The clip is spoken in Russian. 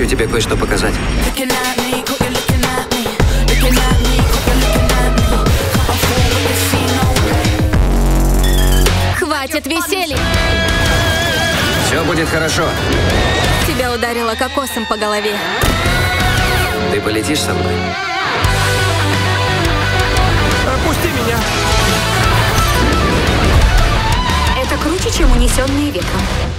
хочу тебе кое-что показать. Хватит веселья! Все будет хорошо. Тебя ударило кокосом по голове. Ты полетишь со мной? Отпусти меня! Это круче, чем унесенные ветром.